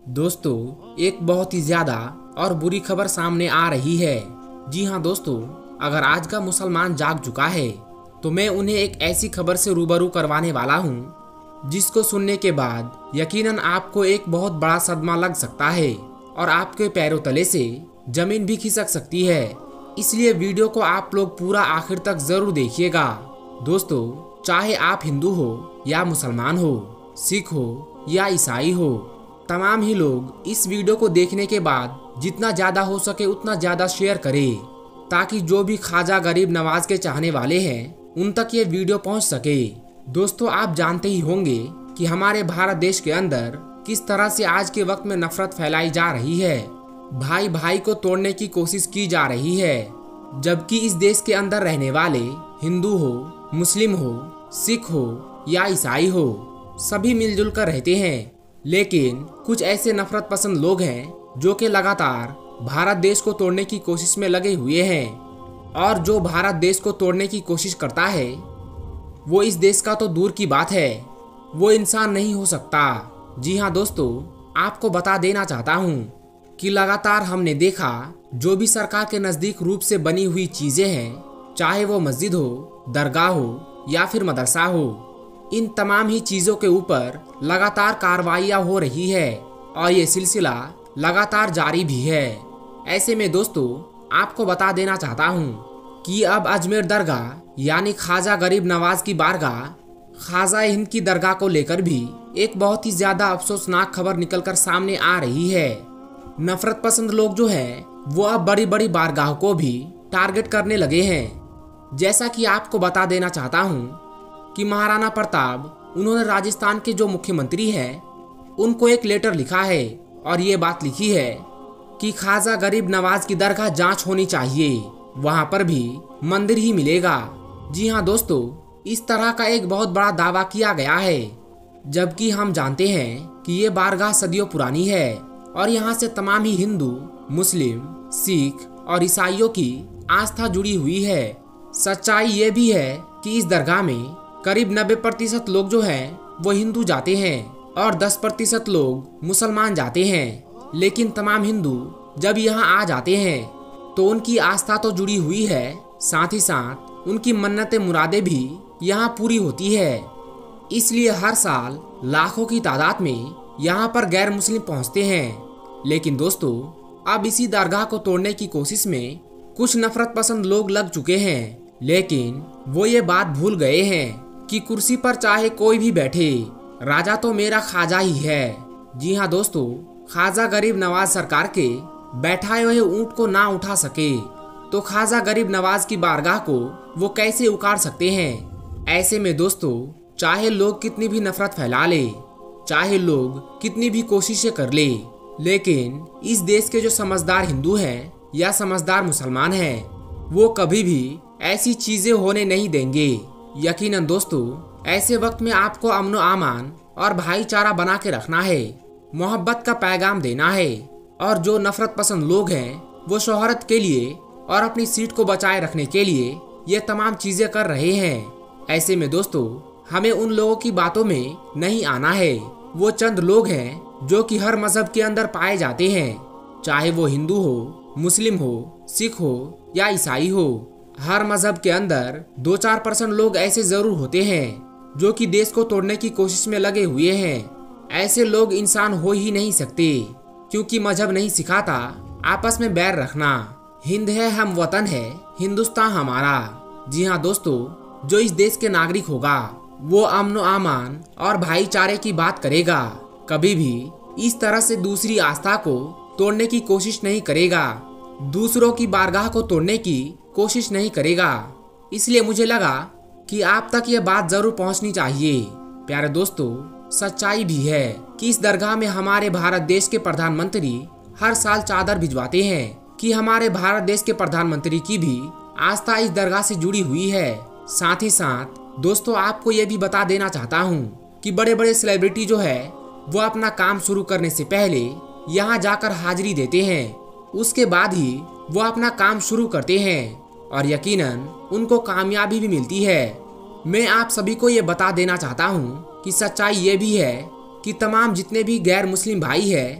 दोस्तों, एक बहुत ही ज्यादा और बुरी खबर सामने आ रही है। जी हाँ दोस्तों, अगर आज का मुसलमान जाग चुका है तो मैं उन्हें एक ऐसी खबर से रूबरू करवाने वाला हूँ जिसको सुनने के बाद यकीनन आपको एक बहुत बड़ा सदमा लग सकता है और आपके पैरों तले से जमीन भी खिसक सकती है। इसलिए वीडियो को आप लोग पूरा आखिर तक जरूर देखिएगा। दोस्तों, चाहे आप हिंदू हो या मुसलमान हो, सिख हो या ईसाई हो, तमाम ही लोग इस वीडियो को देखने के बाद जितना ज्यादा हो सके उतना ज्यादा शेयर करें ताकि जो भी ख्वाजा गरीब नवाज के चाहने वाले हैं उन तक ये वीडियो पहुंच सके। दोस्तों, आप जानते ही होंगे कि हमारे भारत देश के अंदर किस तरह से आज के वक्त में नफरत फैलाई जा रही है, भाई भाई को तोड़ने की कोशिश की जा रही है, जबकि इस देश के अंदर रहने वाले हिंदू हो, मुस्लिम हो, सिख हो या ईसाई हो, सभी मिलजुल कर रहते हैं। लेकिन कुछ ऐसे नफरत पसंद लोग हैं जो कि लगातार भारत देश को तोड़ने की कोशिश में लगे हुए हैं, और जो भारत देश को तोड़ने की कोशिश करता है वो इस देश का तो दूर की बात है, वो इंसान नहीं हो सकता। जी हाँ दोस्तों, आपको बता देना चाहता हूँ कि लगातार हमने देखा जो भी सरकार के नज़दीक रूप से बनी हुई चीज़ें हैं, चाहे वो मस्जिद हो, दरगाह हो या फिर मदरसा हो, इन तमाम ही चीज़ों के ऊपर लगातार कार्रवाइयाँ हो रही है और ये सिलसिला लगातार जारी भी है। ऐसे में दोस्तों, आपको बता देना चाहता हूँ कि अब अजमेर दरगाह यानी ख्वाजा गरीब नवाज की बारगाह ख्वाजा हिंद की दरगाह को लेकर भी एक बहुत ही ज़्यादा अफसोसनाक खबर निकलकर सामने आ रही है। नफरत पसंद लोग जो हैं वो अब बड़ी बड़ी बारगाह को भी टारगेट करने लगे हैं। जैसा कि आपको बता देना चाहता हूँ कि महाराणा प्रताप उन्होंने राजस्थान के जो मुख्यमंत्री हैं उनको एक लेटर लिखा है और ये बात लिखी है कि ख्वाजा गरीब नवाज की दरगाह जांच होनी चाहिए, वहां पर भी मंदिर ही मिलेगा। जी हाँ दोस्तों, इस तरह का एक बहुत बड़ा दावा किया गया है, जबकि हम जानते हैं कि ये बारगाह सदियों पुरानी है और यहाँ से तमाम ही हिंदू, मुस्लिम, सिख और ईसाइयों की आस्था जुड़ी हुई है। सच्चाई ये भी है कि इस दरगाह में करीब 90% लोग जो हैं वो हिंदू जाते हैं और 10% लोग मुसलमान जाते हैं। लेकिन तमाम हिंदू जब यहाँ आ जाते हैं तो उनकी आस्था तो जुड़ी हुई है, साथ ही साथ उनकी मन्नतें मुरादें भी यहाँ पूरी होती है। इसलिए हर साल लाखों की तादाद में यहाँ पर गैर मुस्लिम पहुँचते हैं। लेकिन दोस्तों, अब इसी दरगाह को तोड़ने की कोशिश में कुछ नफरत पसंद लोग लग चुके हैं, लेकिन वो ये बात भूल गए हैं कि कुर्सी पर चाहे कोई भी बैठे, राजा तो मेरा ख्वाजा ही है। जी हाँ दोस्तों, ख्वाजा गरीब नवाज सरकार के बैठाए हुए ऊंट को ना उठा सके तो ख्वाजा गरीब नवाज की बारगाह को वो कैसे उखाड़ सकते हैं। ऐसे में दोस्तों, चाहे लोग कितनी भी नफरत फैला ले, चाहे लोग कितनी भी कोशिशें कर ले, लेकिन इस देश के जो समझदार हिंदू हैं या समझदार मुसलमान हैं वो कभी भी ऐसी चीजें होने नहीं देंगे। यकीनन दोस्तों, ऐसे वक्त में आपको अमन व अमान और भाईचारा बना के रखना है, मोहब्बत का पैगाम देना है, और जो नफरत पसंद लोग हैं वो शोहरत के लिए और अपनी सीट को बचाए रखने के लिए ये तमाम चीजें कर रहे हैं। ऐसे में दोस्तों, हमें उन लोगों की बातों में नहीं आना है। वो चंद लोग हैं जो कि हर मजहब के अंदर पाए जाते हैं, चाहे वो हिंदू हो, मुस्लिम हो, सिख हो या ईसाई हो। हर मजहब के अंदर 2-4% लोग ऐसे जरूर होते हैं जो कि देश को तोड़ने की कोशिश में लगे हुए हैं। ऐसे लोग इंसान हो ही नहीं सकते, क्योंकि मजहब नहीं सिखाता आपस में बैर रखना। हिंद है हम वतन है, हिंदुस्तान हमारा। जी हाँ दोस्तों, जो इस देश के नागरिक होगा वो अमन अमान और भाईचारे की बात करेगा, कभी भी इस तरह से दूसरी आस्था को तोड़ने की कोशिश नहीं करेगा, दूसरों की बारगाह को तोड़ने की कोशिश नहीं करेगा। इसलिए मुझे लगा कि आप तक ये बात जरूर पहुंचनी चाहिए। प्यारे दोस्तों, सच्चाई भी है कि इस दरगाह में हमारे भारत देश के प्रधानमंत्री हर साल चादर भिजवाते हैं कि हमारे भारत देश के प्रधानमंत्री की भी आस्था इस दरगाह से जुड़ी हुई है। साथ ही साथ दोस्तों, आपको ये भी बता देना चाहता हूँ कि बड़े बड़े सेलिब्रिटी जो है वो अपना काम शुरू करने से पहले यहाँ जाकर हाजिरी देते हैं, उसके बाद ही वो अपना काम शुरू करते हैं और यकीनन उनको कामयाबी भी मिलती है। मैं आप सभी को ये बता देना चाहता हूँ कि सच्चाई ये भी है कि तमाम जितने भी गैर मुस्लिम भाई हैं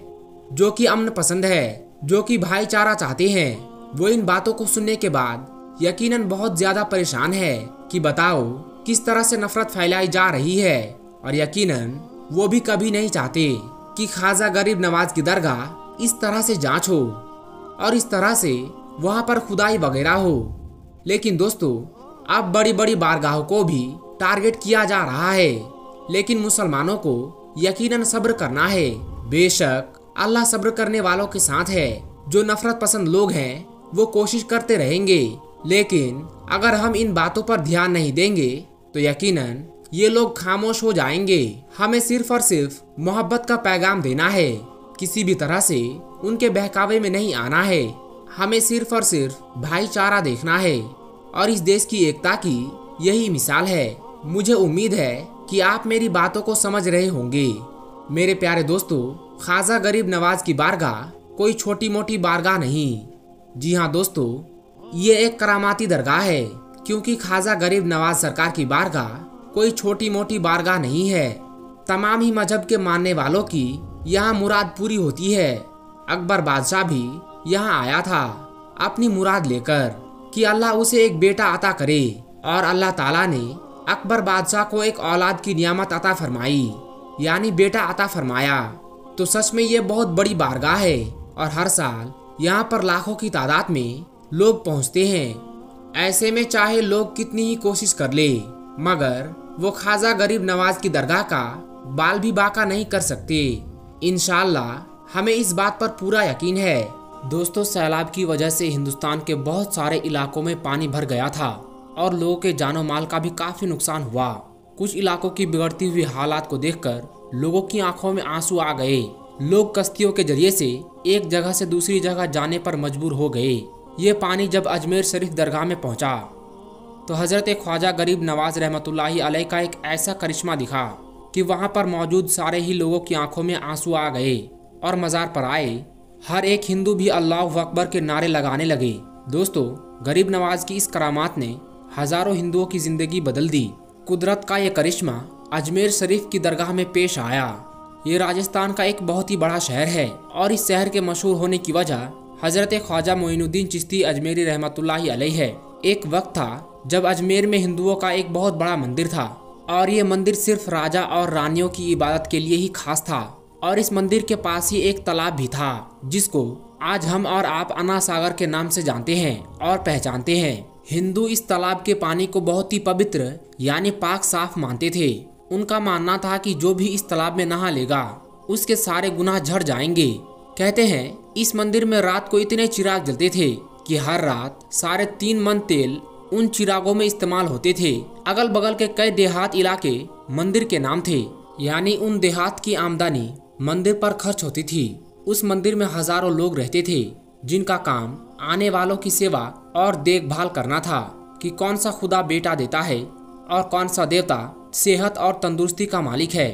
जो कि अमन पसंद है, जो कि भाईचारा चाहते हैं, वो इन बातों को सुनने के बाद यकीनन बहुत ज्यादा परेशान है कि बताओ किस तरह से नफरत फैलाई जा रही है। और यकीनन वो भी कभी नहीं चाहते कि ख्वाजा गरीब नवाज की दरगाह इस तरह से जांच हो और इस तरह से वहां पर खुदाई वगैरह हो। लेकिन दोस्तों, अब बड़ी बड़ी बारगाहों को भी टारगेट किया जा रहा है, लेकिन मुसलमानों को यकीनन सब्र करना है। बेशक अल्लाह सब्र करने वालों के साथ है। जो नफरत पसंद लोग हैं वो कोशिश करते रहेंगे, लेकिन अगर हम इन बातों पर ध्यान नहीं देंगे तो यकीनन ये लोग खामोश हो जाएंगे। हमें सिर्फ और सिर्फ मोहब्बत का पैगाम देना है, किसी भी तरह से उनके बहकावे में नहीं आना है। हमें सिर्फ और सिर्फ भाईचारा देखना है और इस देश की एकता की यही मिसाल है। मुझे उम्मीद है कि आप मेरी बातों को समझ रहे होंगे। मेरे प्यारे दोस्तों, ख्वाजा गरीब नवाज की बारगाह कोई छोटी मोटी बारगाह नहीं। जी हाँ दोस्तों, ये एक करामाती दरगाह है, क्योंकि ख्वाजा गरीब नवाज सरकार की बारगाह कोई छोटी मोटी बारगाह नहीं है। तमाम ही मजहब के मानने वालों की यहाँ मुराद पूरी होती है। अकबर बादशाह भी यहाँ आया था अपनी मुराद लेकर कि अल्लाह उसे एक बेटा अता करे, और अल्लाह ताला ने अकबर बादशाह को एक औलाद की नियामत अता फरमाई, यानी बेटा अता फरमाया। तो सच में ये बहुत बड़ी बारगाह है और हर साल यहाँ पर लाखों की तादाद में लोग पहुँचते हैं। ऐसे में चाहे लोग कितनी ही कोशिश कर ले, मगर वो ख्वाजा गरीब नवाज की दरगाह का बाल भी बाका नहीं कर सकते। इंशाअल्लाह हमें इस बात पर पूरा यकीन है। दोस्तों, सैलाब की वजह से हिंदुस्तान के बहुत सारे इलाकों में पानी भर गया था और लोगों के जानो माल का भी काफी नुकसान हुआ। कुछ इलाकों की बिगड़ती हुई हालात को देखकर लोगों की आंखों में आंसू आ गए। लोग कश्तियों के जरिए से एक जगह से दूसरी जगह जाने पर मजबूर हो गए। ये पानी जब अजमेर शरीफ दरगाह में पहुंचा तो हजरत ख्वाजा गरीब नवाज रहमतुल्लाहि अलैह का एक ऐसा करिश्मा दिखा कि वहां पर मौजूद सारे ही लोगों की आंखों में आंसू आ गए और मज़ार पर आए हर एक हिंदू भी अल्लाह अकबर के नारे लगाने लगे। दोस्तों, गरीब नवाज की इस करामात ने हजारों हिंदुओं की जिंदगी बदल दी। कुदरत का ये करिश्मा अजमेर शरीफ की दरगाह में पेश आया। ये राजस्थान का एक बहुत ही बड़ा शहर है और इस शहर के मशहूर होने की वजह हजरत ख्वाजा मोइनुद्दीन चिश्ती अजमेरी रहमतुल्लाहि अलैह है। एक वक्त था जब अजमेर में हिंदुओं का एक बहुत बड़ा मंदिर था और ये मंदिर सिर्फ राजा और रानियों की इबादत के लिए ही खास था। और इस मंदिर के पास ही एक तालाब भी था जिसको आज हम और आप अना सागर के नाम से जानते हैं और पहचानते हैं। हिंदू इस तालाब के पानी को बहुत ही पवित्र यानी पाक साफ मानते थे। उनका मानना था कि जो भी इस तालाब में नहा लेगा उसके सारे गुनाह झड़ जाएंगे। कहते हैं इस मंदिर में रात को इतने चिराग जलते थे कि हर रात 3.5 मन तेल उन चिरागों में इस्तेमाल होते थे। अगल बगल के कई देहात इलाके मंदिर के नाम थे, यानी उन देहात की आमदनी मंदिर पर खर्च होती थी। उस मंदिर में हजारों लोग रहते थे जिनका काम आने वालों की सेवा और देखभाल करना था कि कौन सा खुदा बेटा देता है और कौन सा देवता सेहत और तंदुरुस्ती का मालिक है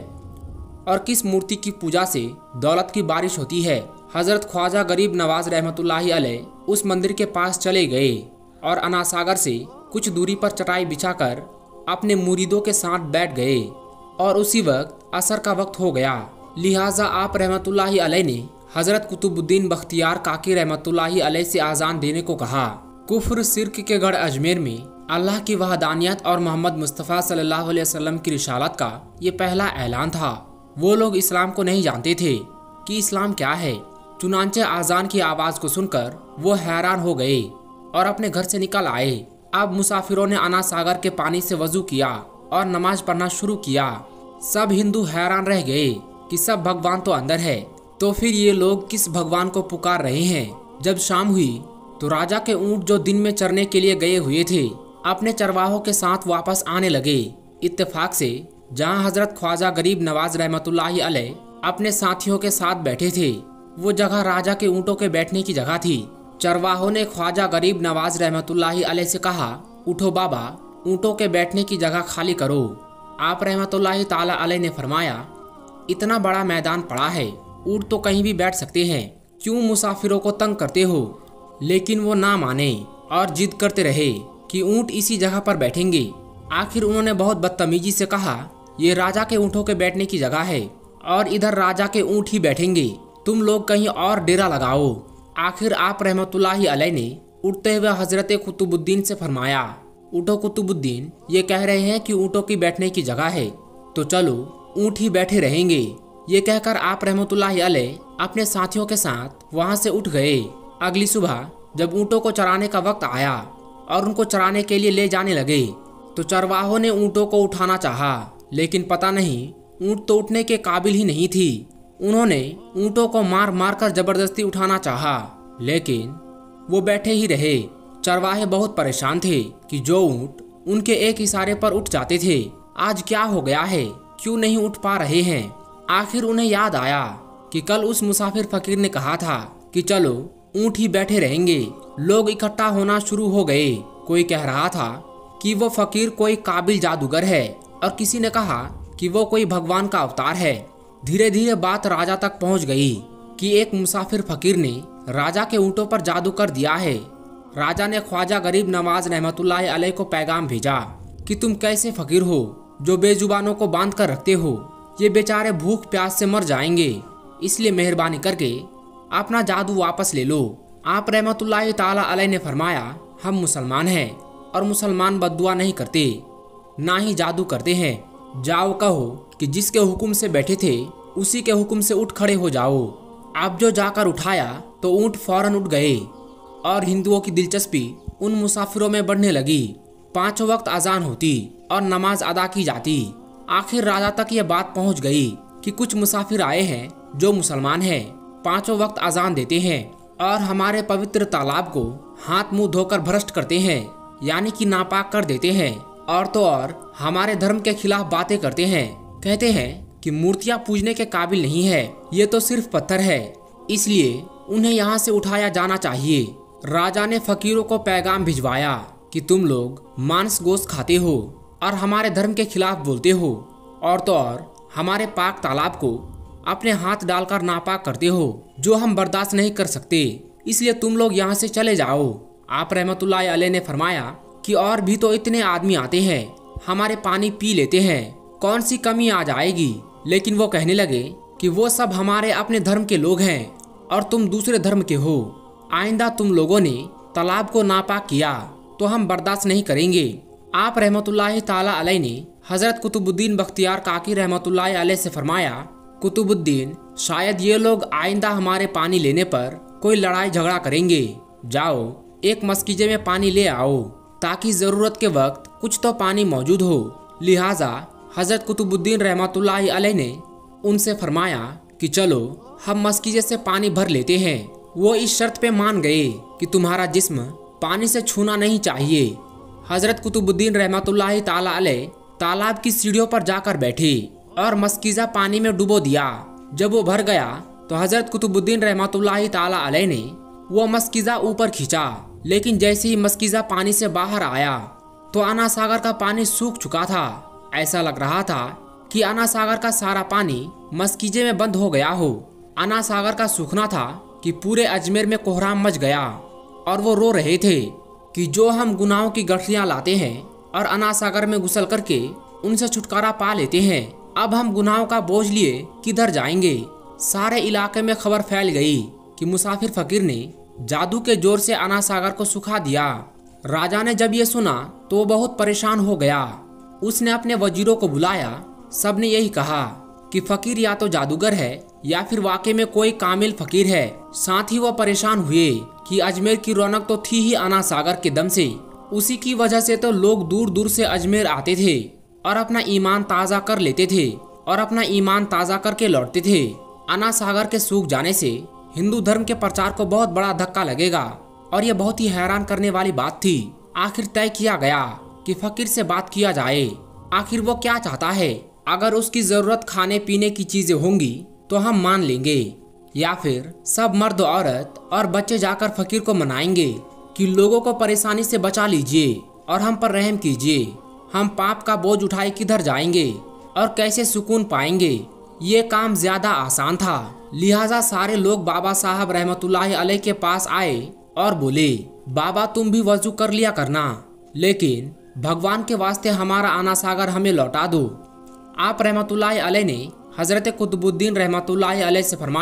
और किस मूर्ति की पूजा से दौलत की बारिश होती है। हजरत ख्वाजा गरीब नवाज रहमतुल्लाहि अलैह उस मंदिर के पास चले गए और अना सागर से कुछ दूरी पर चटाई बिछाकर अपने मुरीदों के साथ बैठ गए और उसी वक्त असर का वक्त हो गया। लिहाजा आप रहमतुल्लाहि अलैह ने हजरत कुतुबुद्दीन बख्तियार काकी रहमतुल्लाहि अलैह से आज़ान देने को कहा। कुफ्र सिर्क के गढ़ अजमेर में अल्लाह की वहदानियत और मोहम्मद मुस्तफ़ा सल्लल्लाहु अलैहि वसल्लम की रिसालत का ये पहला ऐलान था। वो लोग इस्लाम को नहीं जानते थे कि इस्लाम क्या है। चुनांचे आज़ान की आवाज़ को सुनकर वो हैरान हो गए और अपने घर से निकल आए। अब मुसाफिरों ने अना सागर के पानी से वजू किया और नमाज पढ़ना शुरू किया। सब हिंदू हैरान रह गए कि सब भगवान तो अंदर है, तो फिर ये लोग किस भगवान को पुकार रहे हैं। जब शाम हुई तो राजा के ऊंट जो दिन में चरने के लिए गए हुए थे अपने चरवाहों के साथ वापस आने लगे। इत्तेफाक से जहां हजरत ख्वाजा गरीब नवाज रहमतुल्लाहि अलैह अपने साथियों के साथ बैठे थे वो जगह राजा के ऊँटों के बैठने की जगह थी। चरवाहों ने ख्वाजा गरीब नवाज रहमतुल्लाहि अलैह से कहा, उठो बाबा, ऊँटों के बैठने की जगह खाली करो। आप रहमतुल्लाहि ताला अलैह ने फरमाया, इतना बड़ा मैदान पड़ा है, ऊँट तो कहीं भी बैठ सकते हैं, क्यों मुसाफिरों को तंग करते हो। लेकिन वो ना माने और जिद करते रहे कि ऊँट इसी जगह पर बैठेंगे। आखिर उन्होंने बहुत बदतमीजी से कहा, ये राजा के ऊँटों के बैठने की जगह है और इधर राजा के ऊँट ही बैठेंगे। तुम लोग कहीं और डेरा लगाओ। आखिर आप रहमतुल्लाहि अलैह ने उठते हुए हजरत कुतुबुद्दीन से फरमाया, उठो कुतुबुद्दीन, ये कह रहे हैं कि ऊँटों की बैठने की जगह है, तो चलो ऊँट ही बैठे रहेंगे। ये कहकर आप रहमतुल्लाहि अलैह अपने साथियों के साथ वहाँ से उठ गए। अगली सुबह जब ऊँटों को चराने का वक्त आया और उनको चराने के लिए ले जाने लगे, तो चरवाहों ने ऊँटों को उठाना चाहा, लेकिन पता नहीं ऊँट तो उठने के काबिल ही नहीं थी। उन्होंने ऊँटों को मार मार कर जबरदस्ती उठाना चाहा, लेकिन वो बैठे ही रहे। चरवाहे बहुत परेशान थे कि जो ऊँट उनके एक इशारे पर उठ जाते थे, आज क्या हो गया है, क्यों नहीं उठ पा रहे हैं। आखिर उन्हें याद आया कि कल उस मुसाफिर फकीर ने कहा था कि चलो ऊँट ही बैठे रहेंगे। लोग इकट्ठा होना शुरू हो गए। कोई कह रहा था कि वो फकीर कोई काबिल जादूगर है और किसी ने कहा कि वो कोई भगवान का अवतार है। धीरे धीरे बात राजा तक पहुंच गई कि एक मुसाफिर फकीर ने राजा के ऊँटों पर जादू कर दिया है। राजा ने ख्वाजा गरीब नवाज रहमतुल्लाहि अलैह को पैगाम भेजा कि तुम कैसे फकीर हो जो बेजुबानों को बांध कर रखते हो, ये बेचारे भूख प्यास से मर जाएंगे, इसलिए मेहरबानी करके अपना जादू वापस ले लो। आप रहमतुल्लाहि ताला अलैह ने फरमाया, हम मुसलमान हैं और मुसलमान बद्दुआ नहीं करते, ना ही जादू करते हैं। जाओ कहो कि जिसके हुक्म से बैठे थे उसी के हुक्म से उठ खड़े हो जाओ। आप जो जाकर उठाया तो ऊँट फौरन उठ गए और हिंदुओं की दिलचस्पी उन मुसाफिरों में बढ़ने लगी। 5 वक्त अजान होती और नमाज अदा की जाती। आखिर राजा तक ये बात पहुंच गई कि कुछ मुसाफिर आए हैं जो मुसलमान हैं, 5 वक्त अजान देते हैं और हमारे पवित्र तालाब को हाथ मुंह धोकर भ्रष्ट करते हैं, यानी कि नापाक कर देते हैं। और तो और हमारे धर्म के खिलाफ बातें करते हैं, कहते हैं कि मूर्तियां पूजने के काबिल नहीं है, ये तो सिर्फ पत्थर है, इसलिए उन्हें यहाँ से उठाया जाना चाहिए। राजा ने फकीरों को पैगाम भिजवाया कि तुम लोग मांस गोश्त खाते हो और हमारे धर्म के खिलाफ बोलते हो, और तो और हमारे पाक तालाब को अपने हाथ डालकर नापाक करते हो, जो हम बर्दाश्त नहीं कर सकते, इसलिए तुम लोग यहाँ से चले जाओ। आप रहमतुल्लाहि अलैह ने फरमाया कि और भी तो इतने आदमी आते हैं, हमारे पानी पी लेते हैं, कौन सी कमी आ जाएगी। लेकिन वो कहने लगे कि वो सब हमारे अपने धर्म के लोग हैं और तुम दूसरे धर्म के हो। आइंदा तुम लोगों ने तालाब को नापाक किया तो हम बर्दाश्त नहीं करेंगे। आप रहमतुल्लाहि ताला अलैह ने हजरत कुतुबुद्दीन बख्तियार काकी रहमतुल्लाहि अलैह से फरमाया, कुतुबुद्दीन, शायद ये लोग आइंदा हमारे पानी लेने पर कोई लड़ाई झगड़ा करेंगे। जाओ एक मस्कीजे में पानी ले आओ ताकि ज़रूरत के वक्त कुछ तो पानी मौजूद हो। लिहाजा हजरत कुतुबुद्दीन रहमतुल्लाहि अलैह ने उनसे फरमाया कि चलो हम मस्कीजे से पानी भर लेते हैं। वो इस शर्त पे मान गए कि तुम्हारा जिस्म पानी से छूना नहीं चाहिए। हजरत कुतुबुद्दीन रहमतुल्लाहि ताला अलैह तालाब की सीढ़ियों पर जाकर बैठे और मस्कीजा पानी में डुबो दिया। जब वो भर गया तो हजरत कुतुबुद्दीन रहमतुल्लाहि ताला अलैह ने वो मस्कीजा ऊपर खींचा, लेकिन जैसे ही मस्कीजा पानी से बाहर आया तो अना सागर का पानी सूख चुका था। ऐसा लग रहा था कि अना सागर का सारा पानी मस्कीजे में बंद हो गया हो। अना सागर का सूखना था कि पूरे अजमेर में कोहराम मच गया और वो रो रहे थे कि जो हम गुनाहों की गठरियां लाते हैं और अना सागर में घुसल करके उनसे छुटकारा पा लेते हैं, अब हम गुनाहों का बोझ लिए किधर जाएंगे। सारे इलाके में खबर फैल गई कि मुसाफिर फकीर ने जादू के जोर से अना सागर को सुखा दिया। राजा ने जब ये सुना तो वो बहुत परेशान हो गया। उसने अपने वजीरों को बुलाया। सबने यही कहा कि फकीर या तो जादूगर है या फिर वाकई में कोई कामिल फकीर है। साथ ही वो परेशान हुए कि अजमेर की रौनक तो थी ही अना सागर के दम से, उसी की वजह से तो लोग दूर दूर से अजमेर आते थे और अपना ईमान ताज़ा कर लेते थे और अपना ईमान ताज़ा करके लौटते थे। अना सागर के सूख जाने से हिंदू धर्म के प्रचार को बहुत बड़ा धक्का लगेगा और ये बहुत ही हैरान करने वाली बात थी। आखिर तय किया गया कि फकीर से बात किया जाए। आखिर वो क्या चाहता है? अगर उसकी जरूरत खाने पीने की चीजें होंगी तो हम मान लेंगे, या फिर सब मर्द औरत और बच्चे जाकर फकीर को मनाएंगे कि लोगों को परेशानी से बचा लीजिए और हम पर रहम कीजिए। हम पाप का बोझ उठाए किधर जाएंगे और कैसे सुकून पाएंगे। ये काम ज्यादा आसान था। लिहाजा सारे लोग बाबा साहब रहमतुल्लाहि अलैह के पास आए और बोले, बाबा तुम भी वजू कर लिया करना, लेकिन भगवान के वास्ते हमारा अना सागर हमें लौटा दो। आप रहमतुल्लाहि अलैह ने हजरत कुतुबुद्दीन रहमतुल्लाहि अलैह से फरमाया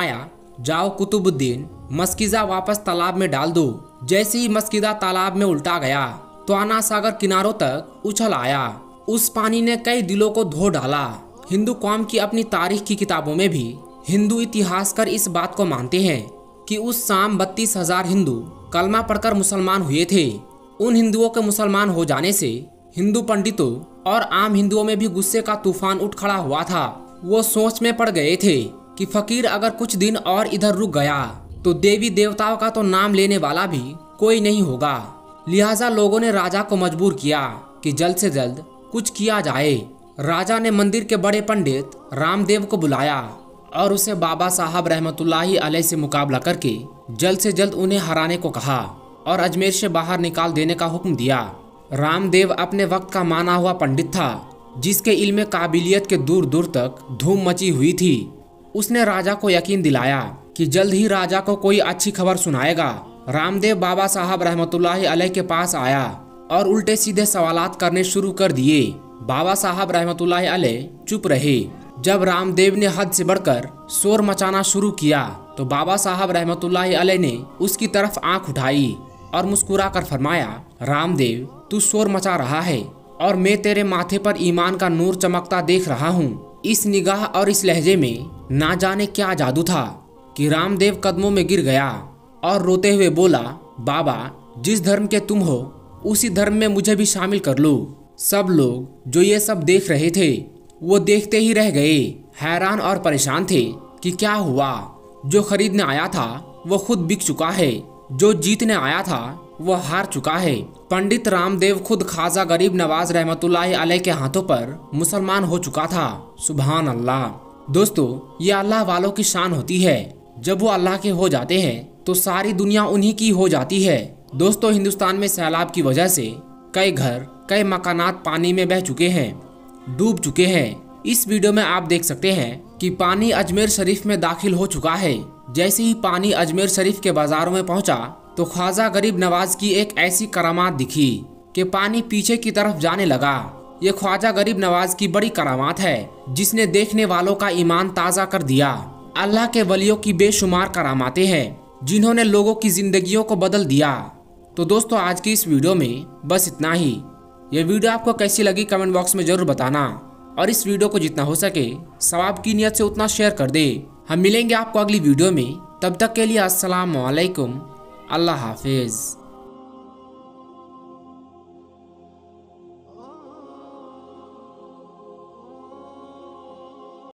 जाओ कुतुबुद्दीन, मस्किज़ा वापस तालाब में डाल दो। जैसे ही मस्किज़ा तालाब में उल्टा गया तो आना सागर किनारों तक उछल आया। उस पानी ने कई दिलों को धो डाला। हिंदू कौम की अपनी तारीख की किताबों में भी हिंदू इतिहासकार इस बात को मानते हैं कि उस शाम 32,000 हिंदू कलमा पढ़कर मुसलमान हुए थे। उन हिंदुओं के मुसलमान हो जाने से हिंदू पंडितों और आम हिंदुओं में भी गुस्से का तूफान उठ खड़ा हुआ था। वो सोच में पड़ गए थे कि फकीर अगर कुछ दिन और इधर रुक गया तो देवी देवताओं का तो नाम लेने वाला भी कोई नहीं होगा। लिहाजा लोगों ने राजा को मजबूर किया कि जल्द से जल्द कुछ किया जाए। राजा ने मंदिर के बड़े पंडित रामदेव को बुलाया और उसे बाबा साहब रहमतुल्लाहि अलैह से मुकाबला करके जल्द से जल्द उन्हें हराने को कहा और अजमेर से बाहर निकाल देने का हुक्म दिया। रामदेव अपने वक्त का माना हुआ पंडित था, जिसके इल्म काबिलियत के दूर दूर तक धूम मची हुई थी। उसने राजा को यकीन दिलाया कि जल्द ही राजा को कोई अच्छी खबर सुनाएगा। रामदेव बाबा साहब रहमतुल्लाहि अलैह के पास आया और उल्टे सीधे सवालात करने शुरू कर दिए। बाबा साहब रहमतुल्लाहि अलैह चुप रहे। जब रामदेव ने हद से बढ़कर शोर मचाना शुरू किया तो बाबा साहब रहमतुल्लाहि अलैह ने उसकी तरफ आंख उठाई और मुस्कुरा कर फरमाया, रामदेव, तू शोर मचा रहा है और मैं तेरे माथे पर ईमान का नूर चमकता देख रहा हूँ। इस निगाह और इस लहजे में ना जाने क्या जादू था कि रामदेव कदमों में गिर गया और रोते हुए बोला, बाबा, जिस धर्म के तुम हो उसी धर्म में मुझे भी शामिल कर लो। सब लोग जो ये सब देख रहे थे वो देखते ही रह गए, हैरान और परेशान थे कि क्या हुआ। जो खरीदने आया था वो खुद बिक चुका है, जो जीतने आया था वो हार चुका है। पंडित रामदेव खुद ख्वाजा गरीब नवाज रहमतुल्लाहि अलैह के हाथों पर मुसलमान हो चुका था। सुभान अल्लाह। दोस्तों, ये अल्लाह वालों की शान होती है। जब वो अल्लाह के हो जाते हैं तो सारी दुनिया उन्हीं की हो जाती है। दोस्तों, हिंदुस्तान में सैलाब की वजह से कई घर, कई मकानात पानी में बह चुके हैं, डूब चुके हैं। इस वीडियो में आप देख सकते हैं कि पानी अजमेर शरीफ में दाखिल हो चुका है। जैसे ही पानी अजमेर शरीफ के बाजारों में पहुंचा तो ख्वाजा गरीब नवाज की एक ऐसी करामात दिखी कि पानी पीछे की तरफ जाने लगा। ये ख्वाजा गरीब नवाज की बड़ी करामात है जिसने देखने वालों का ईमान ताज़ा कर दिया। अल्लाह के वलियों की बेशुमार करामातें हैं जिन्होंने लोगों की जिंदगियों को बदल दिया। तो दोस्तों, आज की इस वीडियो में बस इतना ही। ये वीडियो आपको कैसी लगी कमेंट बॉक्स में जरूर बताना और इस वीडियो को जितना हो सके सवाब की नियत से उतना शेयर कर दे। हम मिलेंगे आपको अगली वीडियो में, तब तक के लिए अस्सलाम वालेकुम, अल्लाह हाफिज।